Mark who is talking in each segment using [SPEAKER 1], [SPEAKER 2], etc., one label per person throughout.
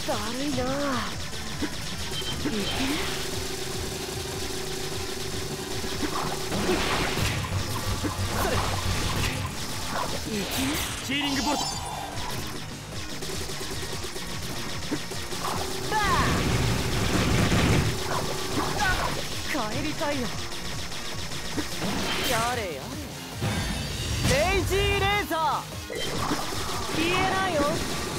[SPEAKER 1] だるいな。
[SPEAKER 2] ヒーリングボルト。
[SPEAKER 1] 帰りたいよ。やれやれ。レイジーレーザー消えないよ。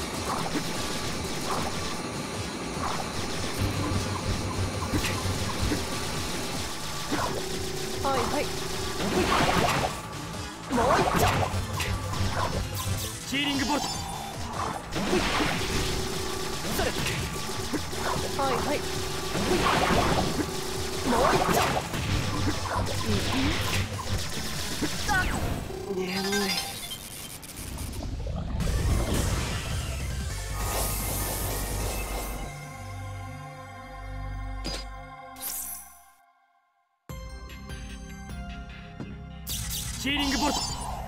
[SPEAKER 1] はいはい。もう一丁。
[SPEAKER 2] ヒーリングボルト。
[SPEAKER 1] それ。はいはい。もう一丁。眠い。
[SPEAKER 2] ヒーリングボルト。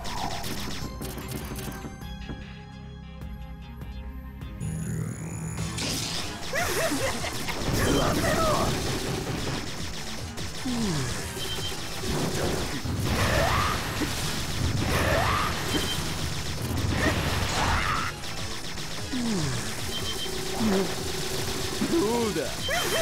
[SPEAKER 3] どうだ。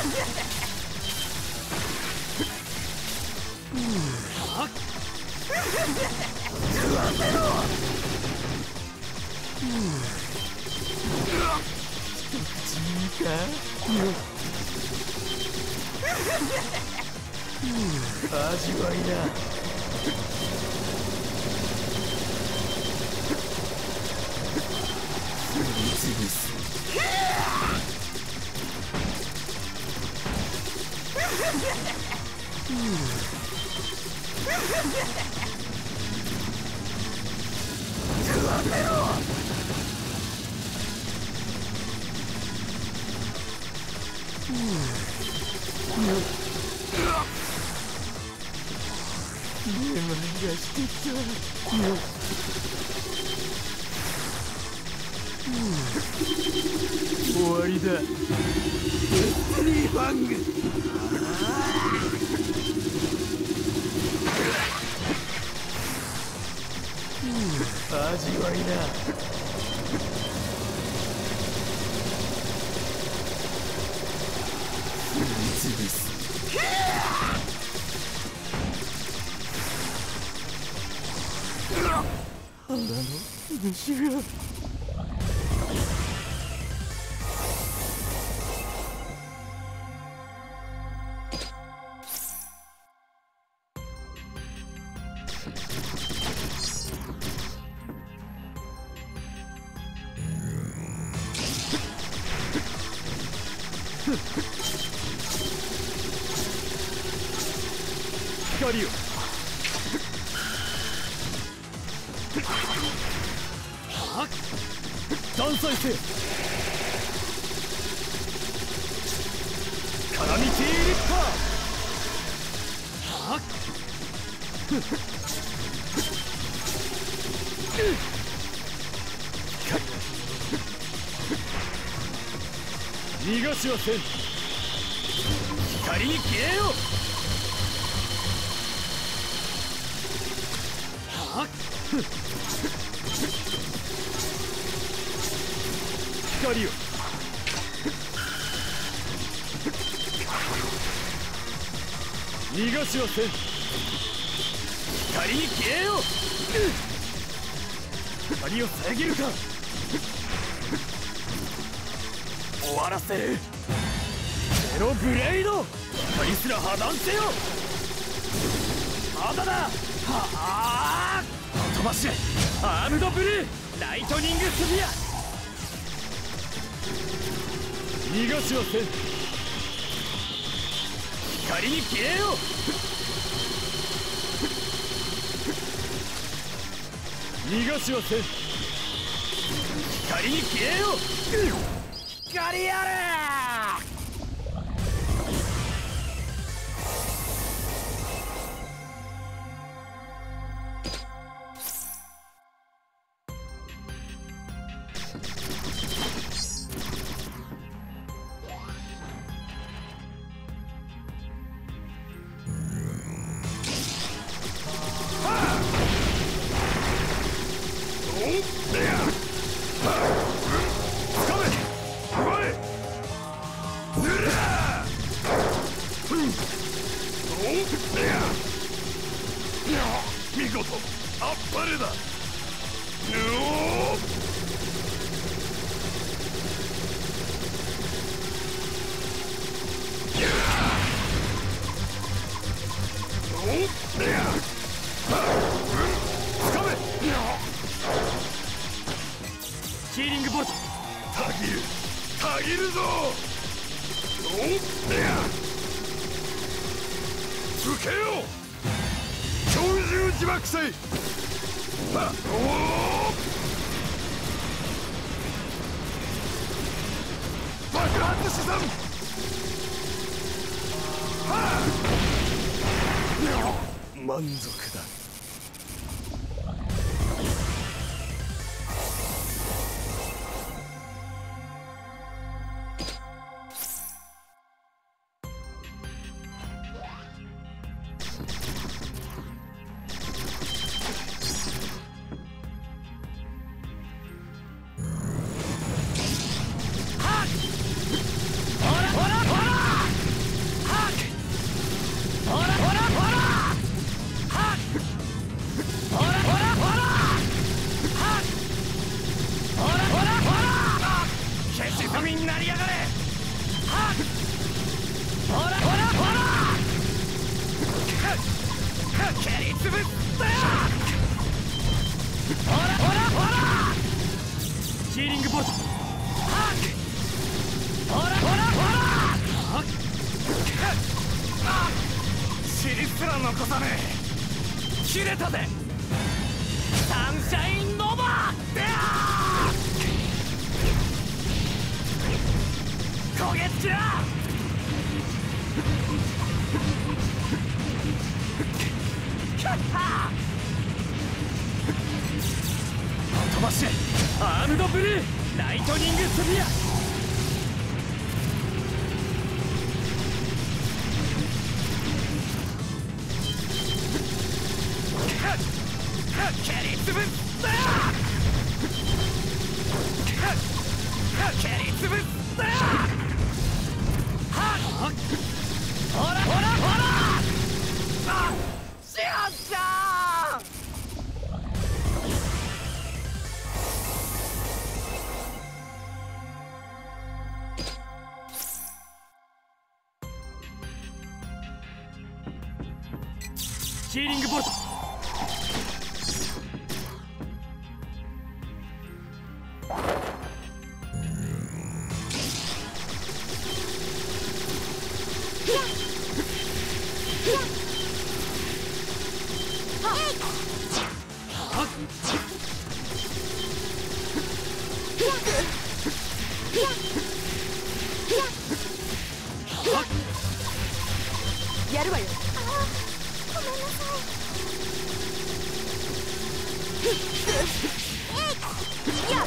[SPEAKER 3] 味わいな。潰す。眠りがしてきた。終わりだ。デスティニーファング。味わいな。潰す。腹の虫が。光を。断裁せよ。カラミティリッパー。逃がしはせん。光に消えよ。光を。逃がしはせん。光に消えよ。光を遮るか。終わらせる。ゼロブレイド。光すら破断せよ。まだだ。はあ。飛ばしアームドブルーライトニングスフィア。逃がしはせん。光に消えよ。逃がしはせん。光に消えよ。光やれ。 見事あっぱれだ。
[SPEAKER 2] シーリングボルト。
[SPEAKER 3] たぎるぞ。受けよう。鳥獣自爆祭。爆発資産。満足だ。
[SPEAKER 2] シーリングボルト。
[SPEAKER 3] 尻すら残さねえ。切れたぜ。サンシャインノバ焦げつきだ。飛ばしアームドブルーライトニングスフィア。蹴りつぶすだ。蹴りつぶすだ。ほらほらほら。しあっちゃー。
[SPEAKER 2] シーリングボルト。
[SPEAKER 1] やるわよ。
[SPEAKER 4] ごめんなさい。
[SPEAKER 1] やっ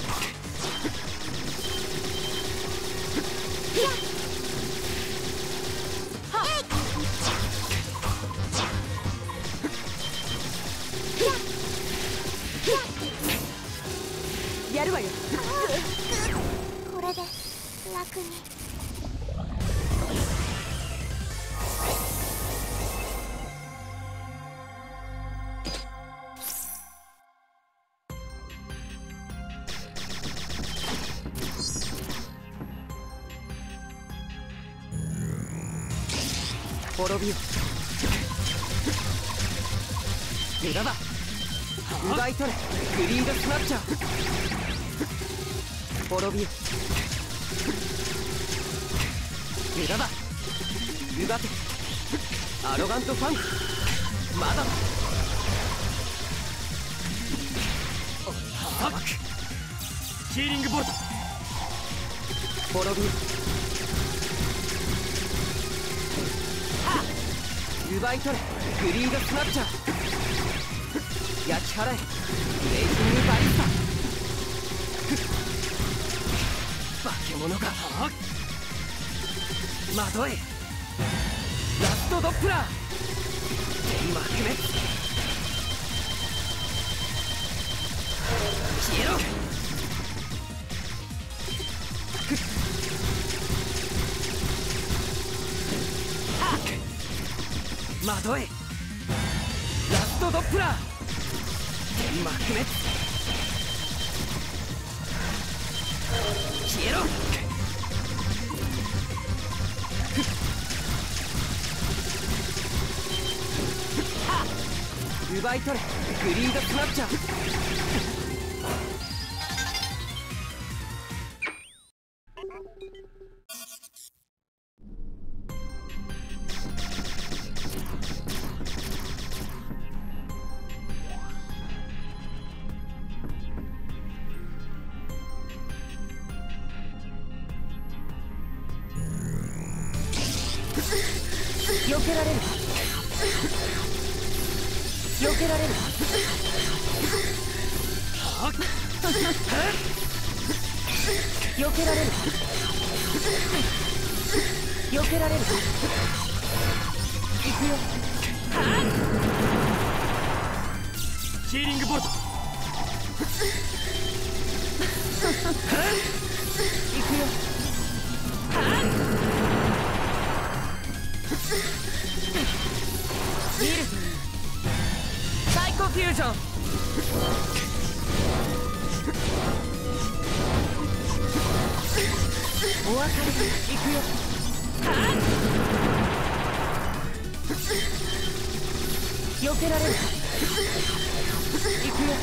[SPEAKER 1] やるわよ。
[SPEAKER 4] これで楽に。
[SPEAKER 1] 滅びよ。無駄だ。奪い取れグリードスナッチャー。滅びよ。無駄だ。奪てアロガントファンク。まだだ。
[SPEAKER 2] タック。シーリングボルト。
[SPEAKER 1] 滅びよ。奪い取れグリードスナッチャー。焼き払えレイジングバリスタ。化け物が惑え。ラストドップラー天幕滅。消えろ。 惑えラストドップラー天幕滅消えろ奪い取れグリードスナッチャー避けられる避けられる避けられる避けられる行くよ
[SPEAKER 2] シーリングボルト
[SPEAKER 1] 行くよ見るサイコフュージョンお別れだ行くよ避けられる行くよ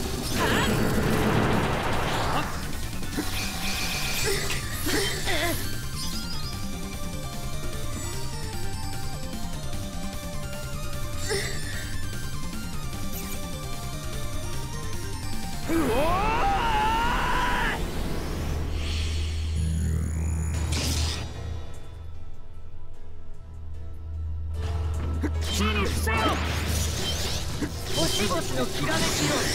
[SPEAKER 1] 星々のきらめきよ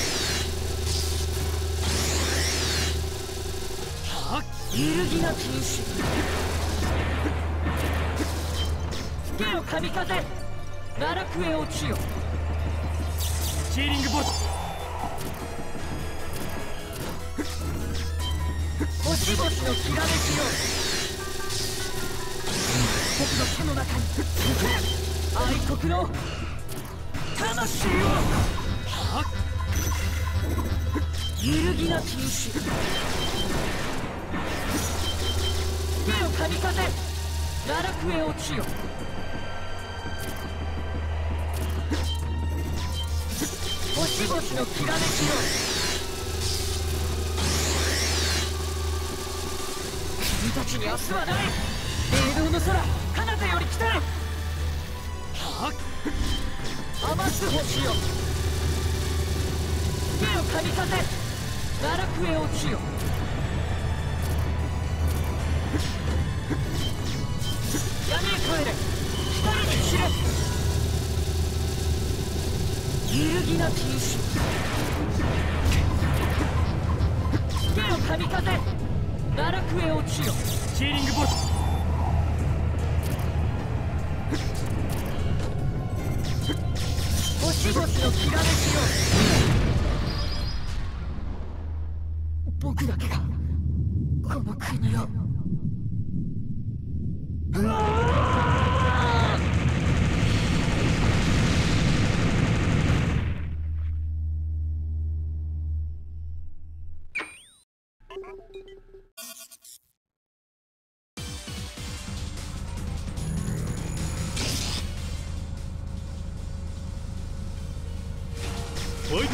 [SPEAKER 1] 揺るぎな禁止吹けよ神風奈落へ落ちよ
[SPEAKER 2] シーリングボルト
[SPEAKER 1] 星々のきらめきよ僕の手の中に愛国の魂を揺るぎな禁止吹けよ神風奈落へ落ちよ星々のきらめきよ君たちに明日はない霊道の空彼方より来たる余す星よ吹けよ神風奈落へ落ちよ闇へ帰れ光に散れ揺るぎな禁止吹けよ神風奈落へ落ちよ
[SPEAKER 2] シーリングボルト
[SPEAKER 1] 星々のきらめきよ僕だけがこの国を
[SPEAKER 3] おい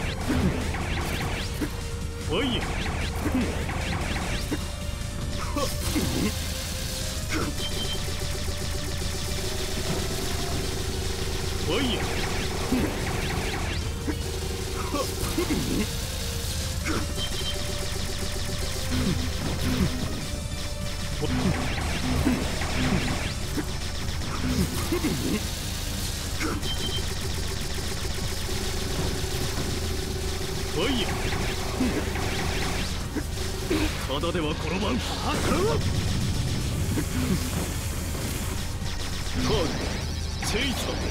[SPEAKER 3] おいおいおいただでは転ばんターグチェイサー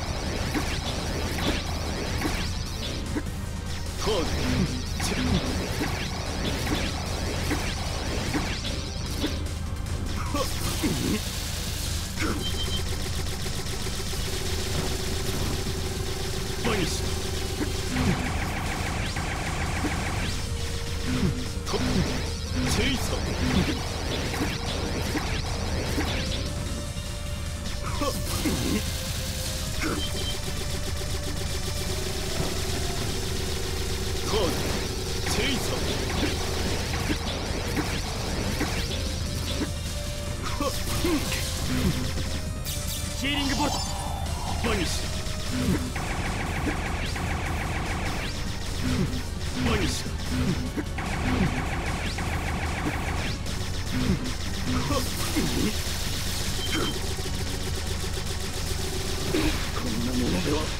[SPEAKER 3] ターグチェイ
[SPEAKER 2] シーリングボルト
[SPEAKER 3] バニッシュバニッシュこんなものでは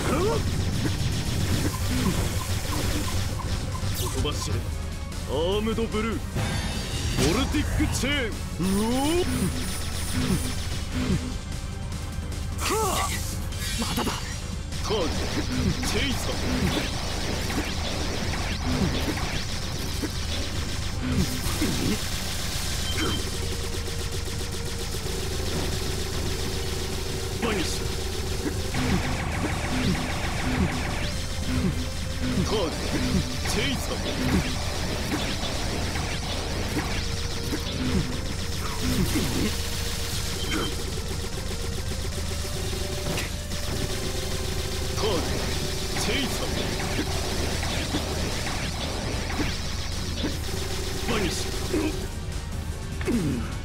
[SPEAKER 3] ほとばしれアームドブルーボルティックチェーン。うお
[SPEAKER 2] まだだ。
[SPEAKER 3] ターゲットチェイサー。バニッシュターゲットチェイサー。ターゲットチェイサー。バニッシュ